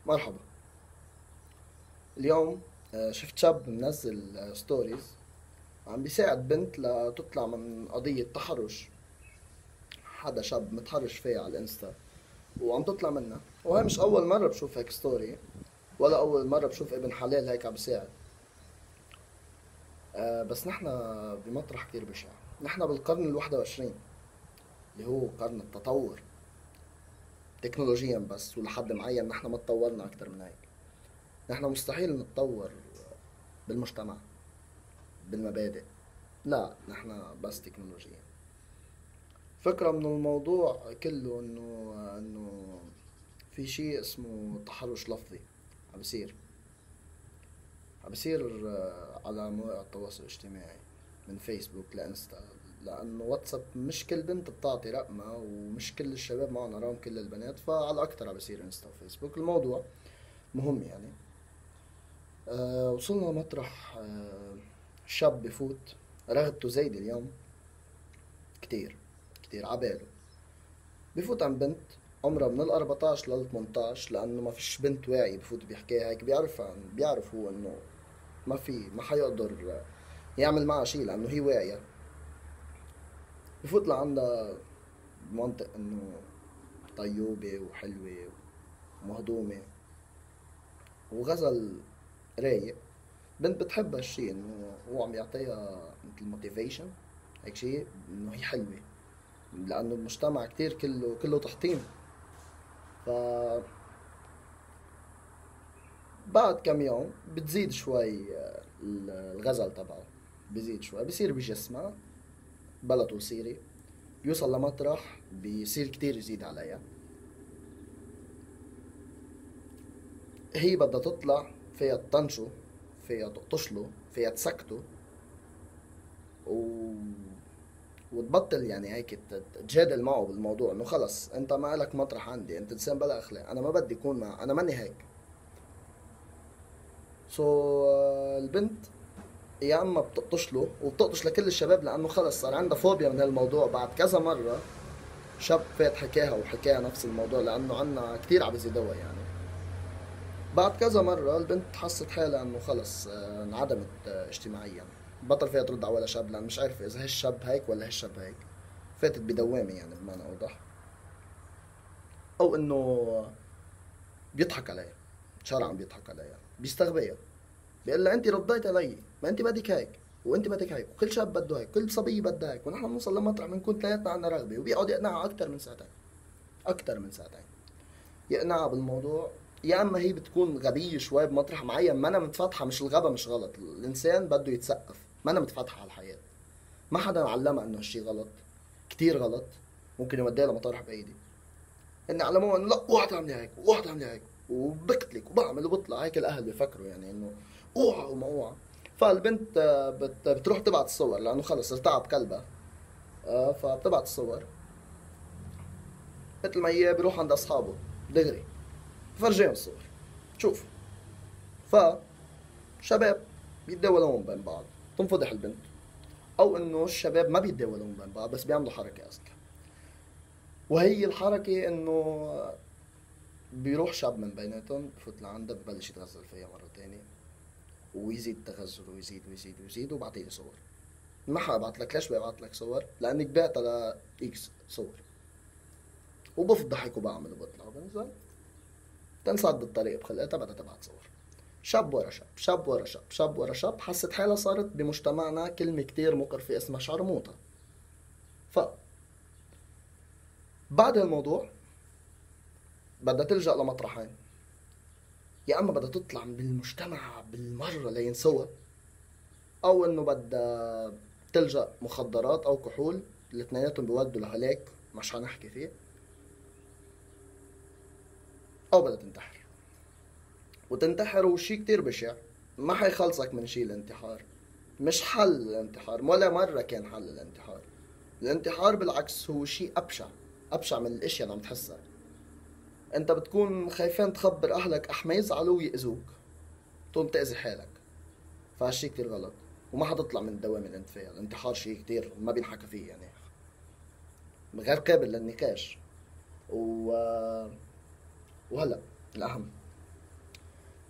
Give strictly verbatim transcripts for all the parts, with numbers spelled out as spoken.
مرحبا. اليوم آه، شفت شاب منزل آه، ستوريز عم بيساعد بنت لتطلع من قضية تحرش. حدا شاب متحرش فيها على الانستا وعم تطلع منها، وهي مش أول مرة بشوف هيك ستوري، ولا أول مرة بشوف ابن حلال هيك عم بيساعد. آه، بس نحن بمطرح كتير بشع. نحن بالقرن الواحد وعشرين، اللي هو قرن التطور تكنولوجيا، بس ولحد معين نحن ما تطورنا أكتر من هيك. نحن مستحيل نتطور بالمجتمع، بالمبادئ، لا نحن بس تكنولوجيا. فكرة من الموضوع كله انه انه في شيء اسمه تحرش لفظي عم بيصير عم بيصير آه، على مواقع التواصل الاجتماعي، من فيسبوك لانستا. لانه واتساب مش كل بنت بتعطي رقمها، ومش كل الشباب معهم ارقام كل البنات، فعلى اكتر عم بيصير انستا وفيسبوك. الموضوع مهم يعني. أه وصلنا مطرح أه شاب بفوت، رغبته زايدة اليوم كتير كتير عباله. بفوت عن بنت عمرها من ال أربعتاشر لل تمنتاشر، لانه ما فيش بنت واعي بفوت بيحكيها هيك. بيعرف عن بيعرف هو انه ما في ما حيقدر يعمل معها شيء لانه هي واعية. بفوت لعندها بمنطق انه طيوبة وحلوة ومهضومة وغزل رايق. بنت بتحب هالشي، انه هو عم يعطيها مثل موتيفيشن، هيك شيء انه هي حلوة، لانه المجتمع كتير كله كله تحطيم. ف بعد كم يوم بتزيد شوي آه، الغزل تبعه، بزيد شوي، بصير بجسمها بلا توصيري. بيوصل لمطرح بيصير كتير يزيد عليها. هي بدها تطلع، فيها تطنشه، فيها تقطشله، فيها تسكته، و... وتبطل يعني هيك ت- تجادل معه بالموضوع انه خلص انت ما لك مطرح عندي، انت انسان بلا اخلاق، انا ما بدي اكون مع، انا ماني هيك. سو so, البنت يا اما بتقطش له وبتقطش لكل الشباب، لانه خلص صار عندها فوبيا من هالموضوع. بعد كذا مره شاب فات حكاها وحكاها نفس الموضوع، لانه عنا كثير عم بيزيدوها يعني. بعد كذا مره البنت حست حالها انه خلص آه، انعدمت آه، اجتماعيا. بطل فيها ترد على ولا شاب، لان مش عارفه اذا هالشاب هيك ولا هالشاب هيك. فاتت بدوامه يعني بمعنى اوضح، او انه بيضحك عليها. شارع عم بيضحك عليها، بيستغبيها، بيقول لها انت رديت علي، ما انت بدك هيك وانت بدك هيك، وكل شاب بده هيك، كل صبيه بدها هيك، ونحن بنوصل لمطرح بنكون ثلاثنا عنا رغبه. وبيقعد يقنعها اكثر من ساعتين، اكثر من ساعتين يقنعها بالموضوع. يا اما هي بتكون غبيه شوي بمطرح معين، ما انا متفتحه. مش الغبا مش غلط، الانسان بده يتثقف، ما انا متفتحه على الحياه. ما حدا علمها انه هالشي غلط، كتير غلط، ممكن يوديها لمطارح بعيده. اني علموها انه لا اوعى تعملي هيك، اوعى تعملي هيك، وبقتلك وبعمل وبطلع. هيك الاهل بيفكروا يعني انه اوعى وما اوعى. فالبنت آه، بت بتروح تبعت الصور، لانه خلص ارتعب كلبها. آه، فبتبعت الصور. مثل ما هي بيروح عند اصحابه دغري، بفرجيهم الصور، شوف. فشباب بيتداولون بين بعض، تنفضح البنت. او انه الشباب ما بيتداولون بين بعض، بس بيعملوا حركه اذكى. وهي الحركه انه بيروح شاب من بيناتهم بفوت لعندها، ببلش يتغزل فيها مرة تانية، ويزيد التغزل ويزيد ويزيد ويزيد، وبعطيلي صور. ما حابعت لك. ليش ببعت لك صور؟ لانك بعتها ل اكس صور، وبفضحك وبعمل وبطلع وبنزل. تنسعد بالطريق بخلقتها بدها تبعت صور. شاب ورا شاب، شاب ورا شاب، شاب ورا شاب. حست حالها صارت بمجتمعنا كلمة كتير مقرفة اسمها شرموطة. ف بعد الموضوع بدها تلجأ لمطرحين. يا اما بدها تطلع من المجتمع بالمرة لينسوها، او انه بدها تلجأ مخدرات او كحول. الاثنيناتهم بيودوا لهلاك مش هنحكي فيه. او بدها تنتحر. وتنتحر وشي كتير بشع، ما حيخلصك من شي الانتحار. مش حل الانتحار، ولا مرة كان حل الانتحار. الانتحار بالعكس هو شي ابشع، ابشع من الاشياء اللي عم تحسها. انت بتكون خايفان تخبر اهلك اح ما يزعلوا ويأذوك، تقوم تأذي حالك. فهالشي كتير غلط، وما حتطلع من دوام الانتفاع. الانتحار شي كتير ما بينحكى فيه يعني، غير قابل للنقاش. و... وهلا الأهم،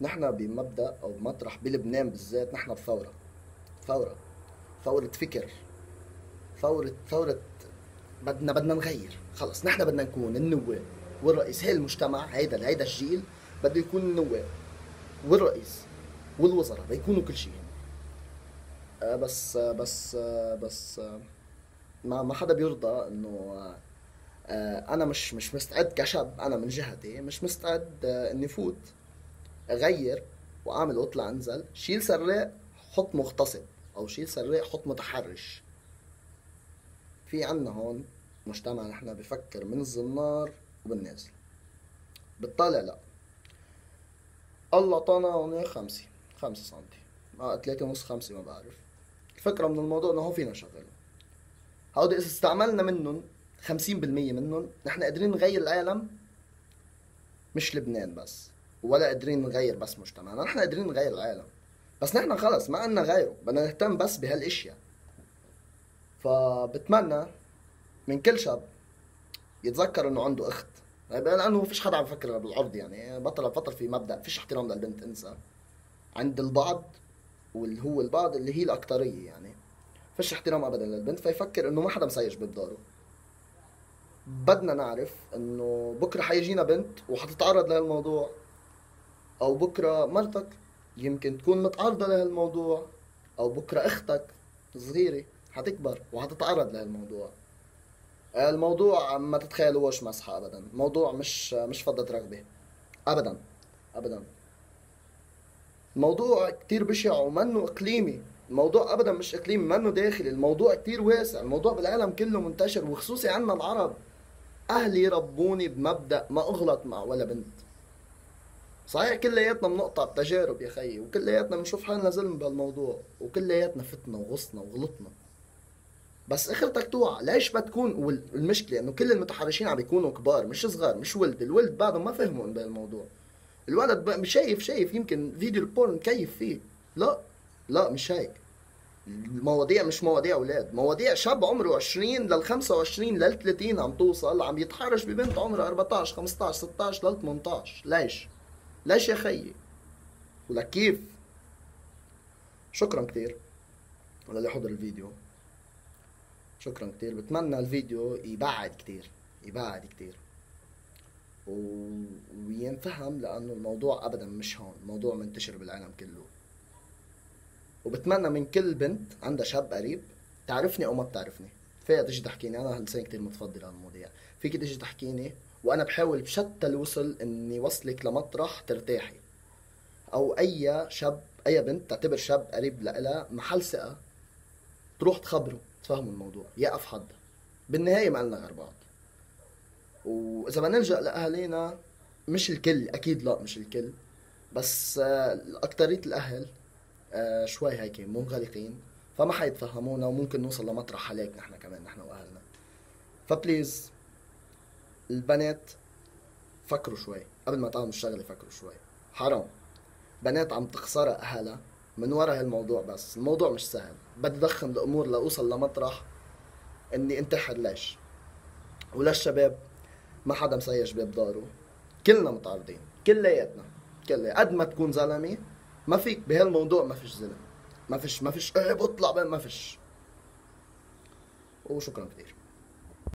نحن بمبدأ أو بمطرح بلبنان بالذات نحن بثورة. ثورة ثورة فكر. ثورة ثورة بدنا بدنا نغير. خلص نحن بدنا نكون النواب والرئيس. هي المجتمع هيدا هيدا الجيل بده يكون النواب والرئيس والوزراء بيكونوا كل شيء. آه بس آه بس آه بس آه ما ما حدا بيرضى انه آه انا مش مش مستعد كشاب. انا من جهتي مش مستعد آه اني فوت اغير واعمل واطلع انزل. شيل سراق حط مغتصب، او شيل سراق حط متحرش. في عنا هون مجتمع نحن بفكر من الزنار وبالنازل. بالطالع لا، الله طانا هون خمسة خمسة سنتي، اه ثلاثة ونص خمسة ما بعرف. الفكرة من الموضوع انه هو فينا نشغله. هودي اذا استعملنا منهم خمسين بالمية منهم نحن قادرين نغير العالم. مش لبنان بس، ولا قادرين نغير بس مجتمعنا، نحن قادرين نغير العالم. بس نحن خلص ما عنا غيره، بدنا نهتم بس بهالاشياء. فبتمنى من كل شاب يتذكر انه عنده اخت، لانه ما فيش حدا عم يفكر بالعرض. يعني بطل بطل في مبدا فيش احترام للبنت، انسى عند البعض، واللي هو البعض اللي هي الاكتريه. يعني فيش احترام ابدا للبنت، فيفكر انه ما حدا مسيج بداره. بدنا نعرف انه بكره حيجينا بنت وحتتعرض لهالموضوع، او بكره مرتك يمكن تكون متعرضه لهالموضوع، او بكره اختك صغيره حتكبر وحتتعرض لهالموضوع. الموضوع ما تتخيلوش مسحة ابدا. الموضوع مش مش فضة رغبة ابدا ابدا. الموضوع كتير بشع ومنه اقليمي. الموضوع ابدا مش اقليمي، منه داخلي. الموضوع كتير واسع. الموضوع بالعالم كله منتشر، وخصوصي عنا العرب. اهلي ربوني بمبدأ ما اغلط مع ولا بنت. صحيح كلياتنا بنقطع بتجارب يا خيي، وكلياتنا بنشوف حالنا زلم بهالموضوع، وكلياتنا فتنا وغصنا وغلطنا. بس اخرتك توعى. ليش بتكون؟ والمشكله انه كل المتحرشين عم بيكونوا كبار مش صغار، مش ولد. الولد بعدهم ما فهموا بهالموضوع. الولد شايف شايف يمكن فيديو البورن كيف فيه. لا لا مش هيك. المواضيع مش مواضيع اولاد، مواضيع شاب عمره عشرين لل خمسة وعشرين لل ثلاثين عم توصل عم يتحرش ببنت عمرها أربعطعش خمسطعش ستطعش لل ثمنطعش. ليش؟ ليش يا خيي؟ ولك كيف؟ شكرا كثير للي حضر الفيديو. شكرا كتير. بتمنى الفيديو يبعد كتير يبعد كتير و... وينفهم، لانه الموضوع ابدا مش هون. الموضوع منتشر بالعالم كله. وبتمنى من كل بنت عندها شاب قريب، تعرفني او ما بتعرفني، فيها تيجي تحكيني. انا هالسنة كتير متفضل عن المواضيع. فيك تيجي تحكيني وانا بحاول بشتى الوصل اني وصلك لمطرح ترتاحي. او اي شاب اي بنت تعتبر شاب قريب لها محل ثقة تروح تخبره، تفهموا الموضوع، يقف حدا. بالنهاية ما لنا غير بعض. وإذا بدنا نلجأ لأهالينا، مش الكل أكيد، لا مش الكل، بس أكترية الأهل شوي هيك منغلقين، فما حيتفهمونا، وممكن نوصل لمطرح هلاك نحن كمان، نحن وأهلنا. فبليز البنات فكروا شوي قبل ما تعملوا الشغلة. فكروا شوي، حرام بنات عم تخسرها أهلها من ورا هالموضوع. بس الموضوع مش سهل. بدي ضخم الامور لاوصل لمطرح اني انتحر. ليش؟ وللشباب ما حدا مسيج باب داره، كلنا متعرضين، كلياتنا كلي. قد ما تكون زلمه ما فيك بهالموضوع، ما فيش زلم، ما فيش ما فيش ايه بطلع، ما فيش. وشكرا كثير.